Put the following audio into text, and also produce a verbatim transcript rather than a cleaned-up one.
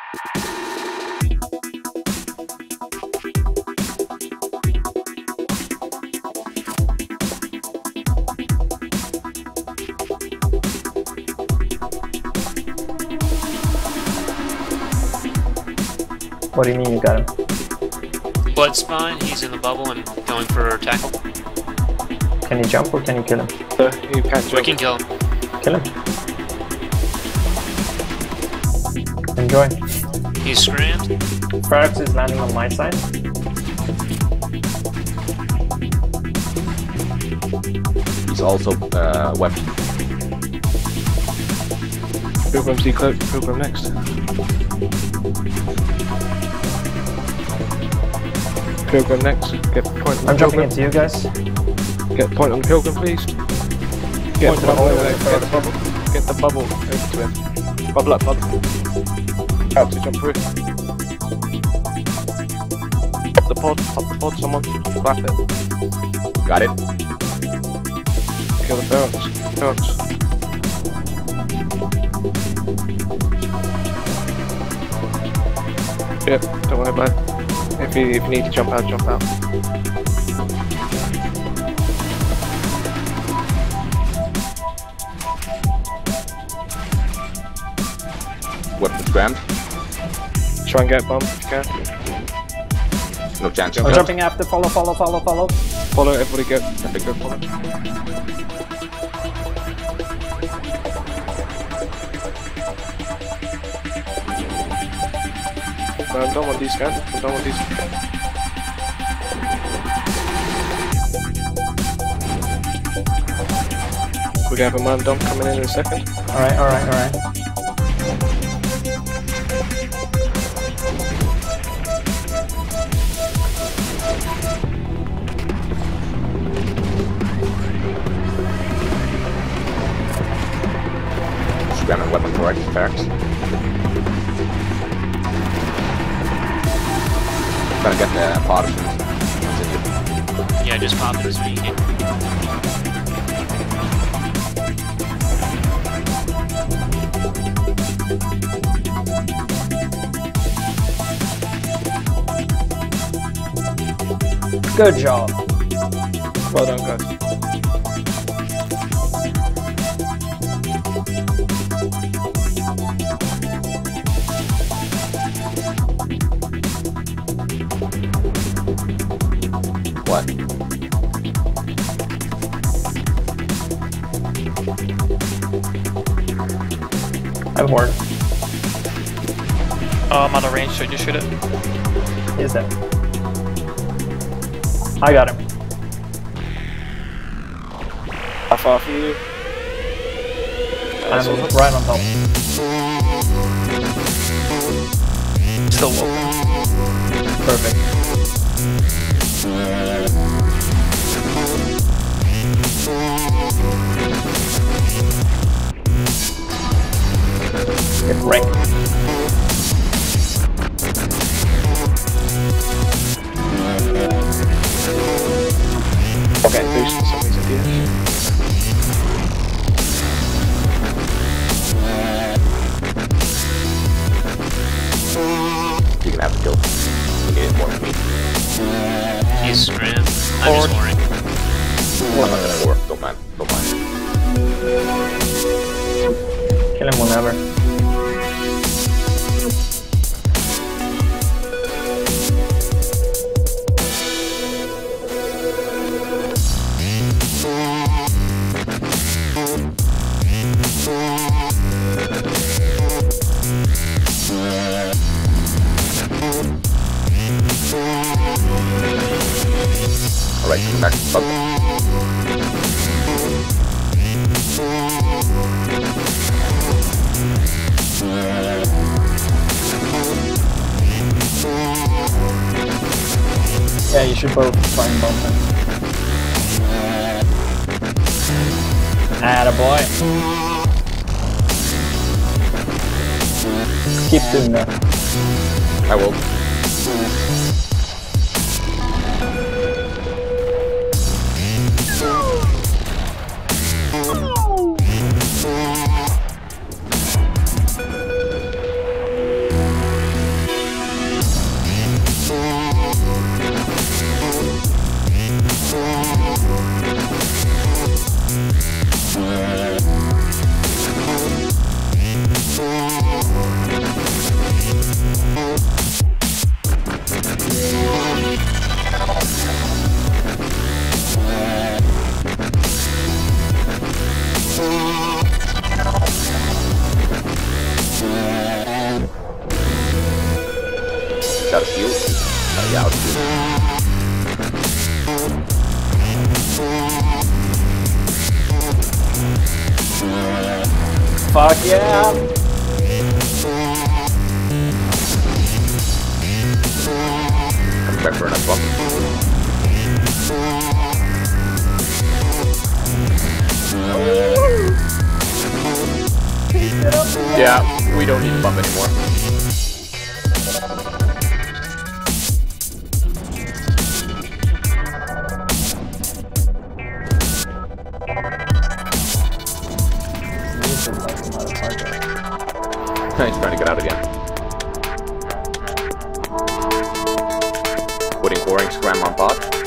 What do you mean you got him? Blood spine, he's in the bubble and going for tackle. Can he jump or can you kill him? Uh, you can't jump. We can kill him. Kill him. Enjoy. He's scrammed. Ferrex is landing on my side. He's also uh, weapon. Pilgrim's decloaked. Pilgrim next. Pilgrim next. Get point on I'm jumping Pilgrim. into you guys. Get point on Pilgrim, please. Get the bubble over there. Get the bubble. Get the bubble over to him. Bubble up, bubble. Out to jump through. Pop the pod. Pop the pod. Someone. Clap it. Got it. Kill the ferrets. Ferrets. Yep. Don't worry about it. If you, if you need to jump out, jump out. Weapon scrammed. Try and get bomb if you can. No chance. I'm jumping after. Follow, follow, follow, follow. Follow, everybody go. Everybody go follow. No, I don't want these guys. I don't want these. We have a man dump coming in in a second. Alright, alright, alright. Scramming weapon for right barracks. Trying to get the pod as soon as Yeah, just pop it as soon as you can. Good job. Well done, guys. What? I'm horde. Oh, I'm out of range, so just shoot it. Is that? I got him. How far for you? I'm right on top. Still low. Perfect. Get wrecked. Okay, boost for some reason here. You can have the kill. You get it more than me. He's scrammed. I'm just worried. I'm not gonna work. Don't mind. Don't mind. Kill him whenever. Alright, come back to the bubble. Yeah, you should both try and bump him. Attaboy. Keep doing that. I will. Got a shield? Uh, yeah, I'll shield. Fuck yeah! Coming back for another bump. Yeah, we don't need to bump anymore. He's trying to get out again. Putting orange scram on bot.